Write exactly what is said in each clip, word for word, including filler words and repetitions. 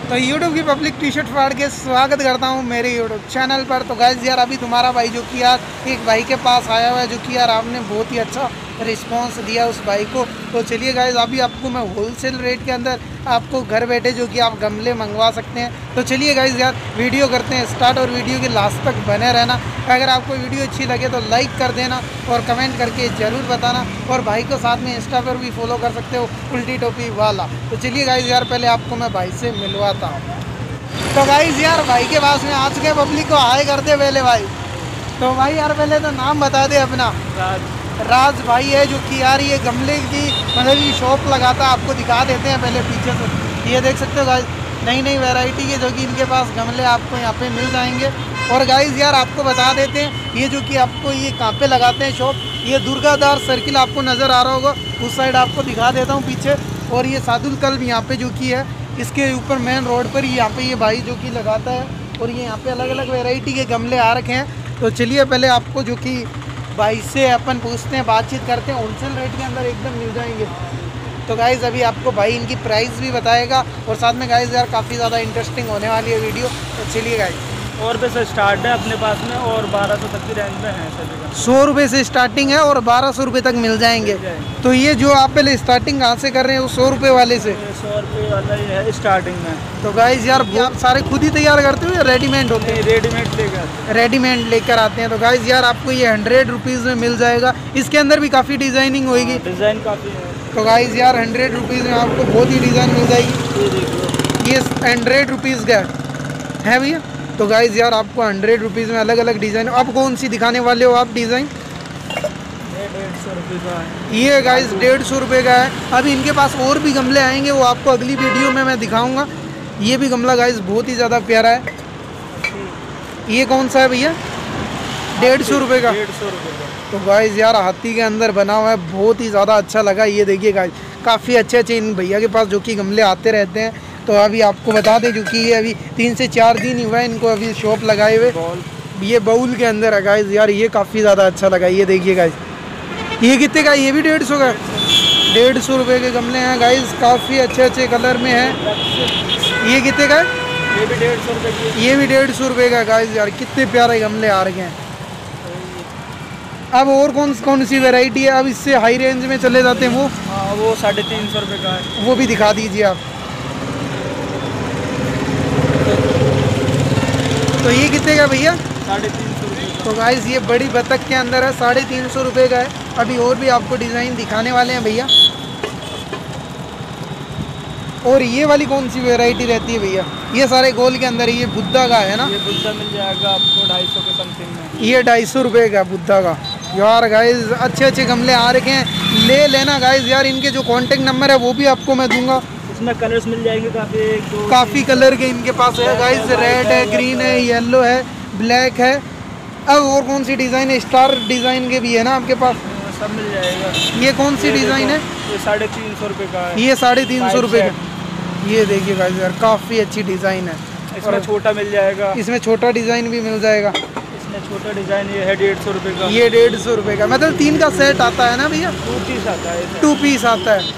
तो यूट्यूब की public T shirt फाड़ के स्वागत करता हूँ मेरे यूट्यूब चैनल पर। तो गाइस यार अभी तुम्हारा भाई जो कि यार एक भाई के पास आया हुआ है, जो कि यार आपने बहुत ही अच्छा रिस्पांस दिया उस भाई को। तो चलिए गाइस अभी आपको मैं होलसेल रेट के अंदर आपको घर बैठे जो कि आप गमले मंगवा सकते हैं। तो चलिए गाइस यार वीडियो करते हैं स्टार्ट और वीडियो के लास्ट तक बने रहना। अगर आपको वीडियो अच्छी लगे तो लाइक कर देना और कमेंट करके ज़रूर बताना, और भाई को साथ में इंस्टा पर भी फॉलो कर सकते हो, उल्टी टोपी वाला। तो चलिए गाइस यार पहले आपको मैं भाई से मिलवाता हूँ। तो गाइस यार भाई के पास में आ चुके हैं, पब्लिक को हाय करते पहले भाई। तो भाई यार पहले तो नाम बता दे अपना। राज राज भाई है जो कि यार ये गमले की मतलब ये शॉप लगाता है। आपको दिखा देते हैं पहले पीछे से, ये देख सकते हो गाइस नई नई वैरायटी के जो कि इनके पास गमले आपको यहाँ पे मिल जाएंगे। और गाइस यार आपको बता देते हैं ये जो कि आपको ये कहाँ पे लगाते हैं शॉप, ये दुर्गादार सर्किल आपको नज़र आ रहा होगा, उस साइड आपको दिखा देता हूँ पीछे। और ये सादुल कल्ब यहाँ पे जो कि है इसके ऊपर मेन रोड पर यहाँ पे ये भाई जो कि लगाता है, और ये यहाँ पे अलग अलग वैरायटी के गमले आ रखे हैं। तो चलिए पहले आपको जो कि भाई से अपन पूछते हैं, बातचीत करते हैं, होलसेल रेट के अंदर एकदम मिल जाएंगे। तो गाइज़ अभी आपको भाई इनकी प्राइस भी बताएगा, और साथ में गाइज़ यार काफ़ी ज़्यादा इंटरेस्टिंग होने वाली है वीडियो। तो चलिए गाइज़ और रुपये से स्टार्ट है अपने पास में, और बारह सौ तक की रेंज में है सभी का। सौ रुपये से स्टार्टिंग है और बारह सौ रुपये तक मिल जाएंगे। तो ये जो आप पहले स्टार्टिंग कहाँ से कर रहे हैं, वो सौ रुपये वाले से? सौ रुपये वाला ही है स्टार्टिंग में। तो गाइज़ यार आप सारे खुद ही तैयार करते हो या रेडीमेड होते हैं? रेडीमेड लेकर रेडीमेड लेकर आते हैं। तो गाइज़ यार आपको ये हंड्रेड रुपीज़ में मिल जाएगा। इसके अंदर भी काफ़ी डिज़ाइनिंग होगी, डिज़ाइन काफ़ी है। तो गाइज़ यार हंड्रेड रुपीज़ में आपको बहुत ही डिज़ाइन मिल जाएगी। ये देखो ये हंड्रेड रुपीज़ का है भैया। तो गाइज़ यार आपको हंड्रेड रुपीज़ में अलग अलग डिज़ाइन, आप कौन सी दिखाने वाले हो आप डिज़ाइन? डेढ़ सौ रुपये का है ये गाइज़ डेढ़ सौ रुपये का है। अभी इनके पास और भी गमले आएंगे, वो आपको अगली वीडियो में मैं दिखाऊंगा। ये भी गमला गाइज़ बहुत ही ज़्यादा प्यारा है। ये कौन सा है भैया? डेढ़ सौ रुपये का। डेढ़ सौ रुपये का। तो गाइज़ यार हाथी के अंदर बना हुआ है, बहुत ही ज़्यादा अच्छा लगा। ये देखिए गाइज़ काफ़ी अच्छे अच्छे इन भैया के पास जो कि गमले आते रहते हैं। तो अभी आपको बता दें जो कि ये अभी तीन से चार दिन ही हुआ है इनको अभी शॉप लगाए हुए। ये बाउल के अंदर है गाइज़, यार ये काफ़ी ज़्यादा अच्छा लगा। ये देखिए गाइज़ ये कितने का? ये भी डेढ़ सौ का। डेढ़ सौ रुपये के गमले हैं गाइज़, काफ़ी अच्छे अच्छे कलर में हैं। ये कितने का है? ये भी डेढ़ सौ रुपये की। ये भी डेढ़ सौ रुपये का गाइज़, यार कितने प्यारे गमले आ रखे हैं। अब और कौन कौन सी वैरायटी है? अब इससे हाई रेंज में चले जाते हैं वो। हाँ वो साढ़े तीन सौ रुपये का है, वो भी दिखा दीजिए आप। तो ये कितने का भैया? साढ़े तीन सौ रुपये का। तो गाइस ये बड़ी बतख के अंदर है, साढ़े तीन सौ रुपये का है। अभी और भी आपको डिज़ाइन दिखाने वाले हैं भैया। और ये वाली कौन सी वैरायटी रहती है भैया? ये सारे गोल के अंदर, ये बुद्धा का है ना? ये बुद्धा मिल जाएगा आपको ढाई सौ के समथिंग में। ये ढाई सौ रुपये का बुद्धा का। यार गाइस अच्छे अच्छे गमले आ रखे हैं, ले लेना गाइस। यार इनके जो कॉन्टेक्ट नंबर है वो भी आपको मैं दूंगा। इसमें कलर्स मिल जाएंगे काफ़ी, काफ़ी कलर के इनके पास है गाइस, रेड है, ग्रीन है, येलो है, ब्लैक है। अब और कौन सी डिज़ाइन है? स्टार डिज़ाइन के भी है ना आपके पास? सब मिल जाएगा। ये कौन सी डिज़ाइन है? ये साढ़े तीन सौ रुपये का है। ये साढ़े तीन सौ रुपये का। ये देखिए गाइस यार काफ़ी अच्छी डिज़ाइन है। इसमें छोटा मिल जाएगा, इसमें छोटा डिज़ाइन भी मिल जाएगा। इसमें छोटा डिज़ाइन ये है डेढ़ सौ रुपये का। ये डेढ़ सौ रुपये का, मतलब तीन का सेट आता है ना भैया? टू पीस आता है। टू पीस आता है।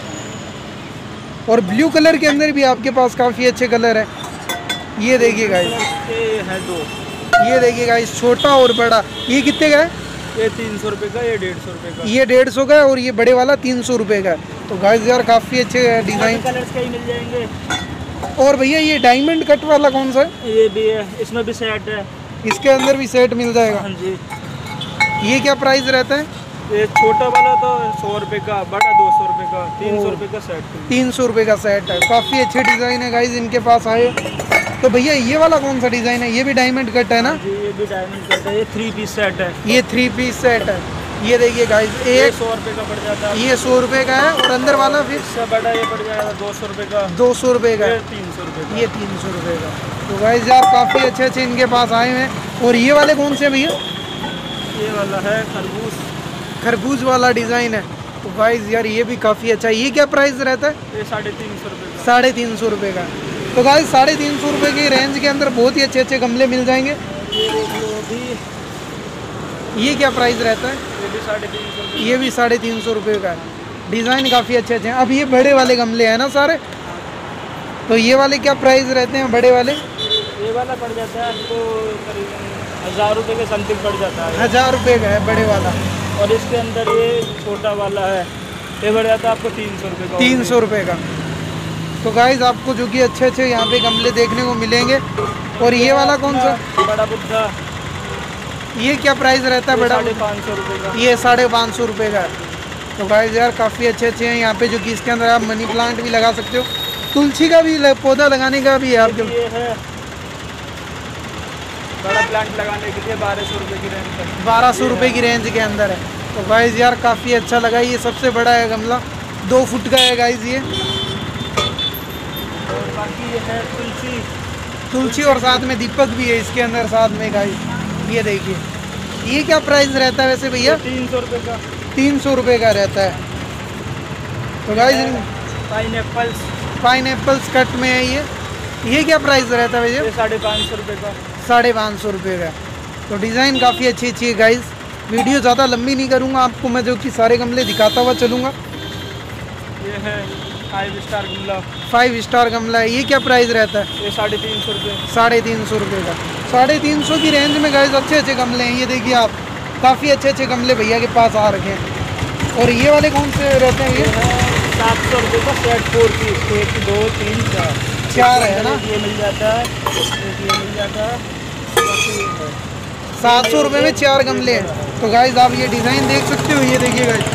और ब्लू कलर के अंदर भी आपके पास काफ़ी अच्छे कलर है। ये देखिए गाइस ये है दो। ये देखिए गाइस छोटा और बड़ा। ये कितने का है? ये तीन सौ रुपये का, ये डेढ़ सौ रुपये का। ये डेढ़ सौ का है और ये बड़े वाला तीन सौ रुपये का है। तो गाइस यार काफ़ी अच्छे डिज़ाइन कलर्स के ही मिल जाएंगे। और भैया ये डायमंड कट वाला कौन सा है? ये भी है, इसमें भी सेट है। इसके अंदर भी सेट मिल जाएगा। हाँ जी। ये क्या प्राइस रहता है? ये छोटा वाला तो सौ रुपये का, बड़ा दो सौ रुपये का, तीन सौ रुपये का सेट। तीन सौ रुपये का सेट है। काफ़ी अच्छे डिज़ाइन है गाइस इनके पास आए। तो भैया ये वाला कौन सा डिज़ाइन है? ये भी डायमंड कट है ना? जी ये भी डायमंड कट है। ये थ्री पीस सेट है। ये थ्री पीस सेट है। ये देखिए गाइस एक सौ रुपये का पड़ जाता है। ये सौ रुपये का है, और अंदर वाला फिर इससे बड़ा ये पड़ जाएगा दो सौ रुपये का। दो सौ रुपये का। ये तीन सौ रुपये का। ये तीन सौ रुपये का। तो गाइस यार काफ़ी अच्छे अच्छे इनके पास आए हैं। और ये वाले कौन से भैया? ये वाला है खरबूज। खरबूज वाला डिज़ाइन है। तो गाइस यार ये भी काफ़ी अच्छा है। ये क्या प्राइस रहता है? ये साढ़े तीन सौ रुपये का। साढ़े तीन सौ रुपये का। तो गाइस साढ़े तीन सौ रुपये की रेंज के अंदर बहुत ही अच्छे अच्छे गमले मिल जाएंगे। ये देख लो अभी। ये क्या प्राइस रहता है? ये भी साढ़े तीन सौ। ये भी साढ़े तीन सौ रुपये का है। डिज़ाइन काफ़ी अच्छे अच्छे हैं। अब ये बड़े वाले गमले हैं ना सारे? तो ये वाले क्या प्राइस रहते हैं बड़े वाले? ये वाला पड़ जाता है आपको करीबन हज़ार रुपये के समथिंग पड़ जाता है। हज़ार रुपये का है बड़े वाला। और इसके अंदर ये छोटा वाला है, ये पड़ जाता है आपको तीन सौ रुपये का। तीन सौ रुपये का। तो गाइस आपको जो कि अच्छे अच्छे यहाँ पे गमले देखने को मिलेंगे। और ये वाला कौन सा? बड़ा बुद्धा। ये क्या प्राइस रहता है बड़ा? साढ़े पाँच सौ रुपये का। ये साढ़े पाँच सौ रुपये का है। तो गाइस यार काफ़ी अच्छे अच्छे हैं यहाँ पे, जो कि इसके अंदर आप मनी प्लांट भी लगा सकते हो। तुलसी का भी पौधा लगाने का भी है आपके? ये है बड़ा प्लांट लगाने के लिए बारह सौ रुपये की रेंज तक। बारह सौ रुपये की रेंज के अंदर है। तो गाइस यार काफ़ी अच्छा लगा। ये सबसे बड़ा है गमला, दो फुट का है गाइस ये। और बाकी ये है तुलसी। तुलसी और साथ में दीपक भी है इसके अंदर साथ में गाइस। ये देखिए, ये क्या प्राइस रहता है वैसे भैया? तीन सौ रुपये का। तीन सौ रुपये का रहता है। तो guys pineapples. Pineapples cut में है ये। ये क्या प्राइस रहता है भैया? ये साढ़े पाँच सौ रुपये का। साढ़े पाँच सौ रुपये का। तो डिज़ाइन काफ़ी अच्छी अच्छी है गाइस। वीडियो ज़्यादा लंबी नहीं करूँगा, आपको मैं जो कि सारे गमले दिखाता हुआ चलूँगा। ये है फाइव स्टार गमला। फाइव स्टार गमला है। ये क्या प्राइस रहता है? ये साढ़े तीन सौ रुपये। साढ़े तीन सौ रुपये का। साढ़े तीन सौ की रेंज में गाइस अच्छे अच्छे गमले हैं। ये देखिए आप, काफ़ी अच्छे अच्छे गमले भैया के पास आ रखे हैं। और ये वाले कौन से रहते हैं? ये सात सौ रुपये का सेट फोर पीस। एक दो तीन चार चार है ना? ये मिल जाता है, एक ये मिल जाता है। सात सौ रुपये में चार गमले हैं। तो गाइस आप ये डिज़ाइन देख सकते हो। ये देखिए गाइस,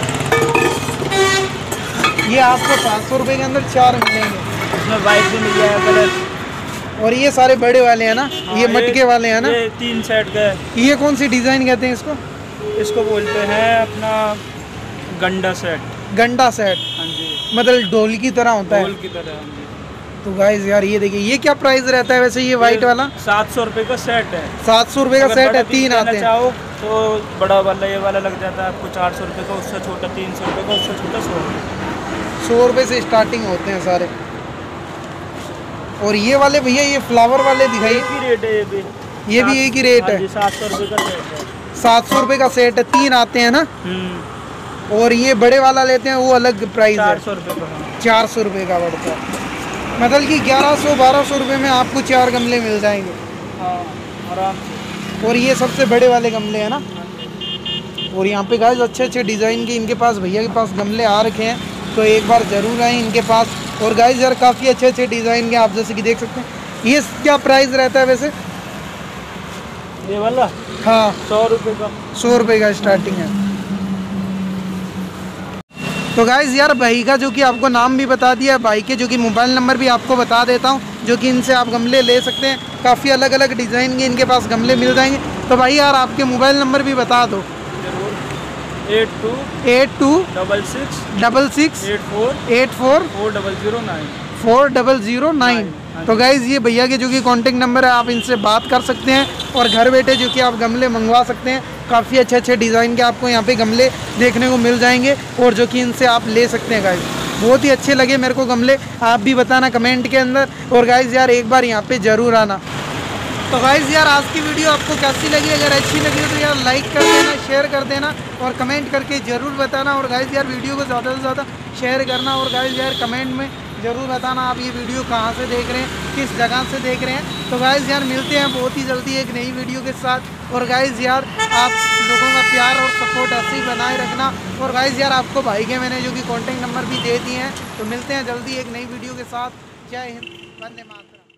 ये आपको सात सौ रुपये के अंदर चार मिलेंगे। इसमें वाइट भी मिल जाएगा कलर। और ये सारे बड़े वाले हैं ना? हाँ, ये मटके वाले हैं ना? ये तीन सेट का है। ये कौन सी डिज़ाइन कहते हैं इसको? इसको बोलते हैं अपना गंडा सेट। गंडा सेट। हाँ जी, मतलब ढोल की तरह होता है। ढोल की तरह। हाँ जी। तो गाइस यार ये देखिए, ये क्या प्राइस रहता है वैसे ये वाइट वाला? सात सौ रुपये का सेट है। सात सौ रुपये का अगर सेट बड़ा है, पीस तीन लेना आते हैं। चाहो तो बड़ा वाला ये वाला लग जाता है आपको चार सौ रुपये का, उससे छोटा तीन सौ रुपये का, उससे छोटा सौ रुपये। सौ रुपये से स्टार्टिंग होते हैं सारे। और ये वाले भैया, ये फ्लावर वाले दिखाइए। एक ही रेट है ये भी। ये भी एक ही रेट है। सात सौ रुपये का सेट है। सात सौ रुपये का सेट है, तीन आते हैं ना? हम्म। और ये बड़े वाला लेते हैं वो अलग प्राइस है। चार सौ रुपये का। चार सौ रुपये का पड़ता है। मतलब कि ग्यारह सौ बारह सौ रुपये में आपको चार गमले मिल जाएंगे। हाँ, आराम से। और ये सबसे बड़े वाले गमले हैं ना? और यहाँ पे गाइस अच्छे अच्छे डिज़ाइन के इनके पास, भैया के पास गमले आ रखे हैं। तो एक बार ज़रूर आएँ इनके पास। और गाइस यार काफ़ी अच्छे अच्छे डिज़ाइन के आप जैसे कि देख सकते हैं। ये क्या प्राइस रहता है वैसे? ये वाला हाँ, सौ रुपये का। सौ रुपये का स्टार्टिंग है। तो गाइज़ यार भाई का जो कि आपको नाम भी बता दिया, भाई के जो कि मोबाइल नंबर भी आपको बता देता हूँ, जो कि इनसे आप गमले ले सकते हैं। काफ़ी अलग अलग डिज़ाइन के इनके पास गमले मिल जाएंगे। तो भाई यार आपके मोबाइल नंबर भी बता दो। Eight two eight two double six double six eight four eight four four double zero nine four double zero nine. तो गाइज़ ये भैया के जो कि कॉन्टेक्ट नंबर है, आप इनसे बात कर सकते हैं और घर बैठे जो कि आप गमले मंगवा सकते हैं। काफ़ी अच्छे अच्छे डिज़ाइन के आपको यहाँ पे गमले देखने को मिल जाएंगे और जो कि इनसे आप ले सकते हैं। गाइज़ बहुत ही अच्छे लगे मेरे को गमले, आप भी बताना कमेंट के अंदर। और गाइज़ यार एक बार यहाँ पे ज़रूर आना। तो गाइज़ यार आज की वीडियो आपको कैसी लगी? अगर अच्छी लगी हो तो यार लाइक कर देना, शेयर कर देना और कमेंट करके ज़रूर बताना। और गाइज़ यार वीडियो को ज़्यादा से ज़्यादा शेयर करना। और गाइज़ यार कमेंट में ज़रूर बताना आप ये वीडियो कहाँ से देख रहे हैं, किस जगह से देख रहे हैं। तो गाइज़ यार मिलते हैं बहुत ही जल्दी एक नई वीडियो के साथ। और गाइज़ यार आप लोगों का प्यार और सपोर्ट ऐसे ही बनाए रखना। और गाइज़ यार आपको भाई के मैंने जो कि कॉन्टेक्ट नंबर भी दे दिए हैं। तो मिलते हैं जल्दी एक नई वीडियो के साथ। जय हिंद, वंदे मातरम।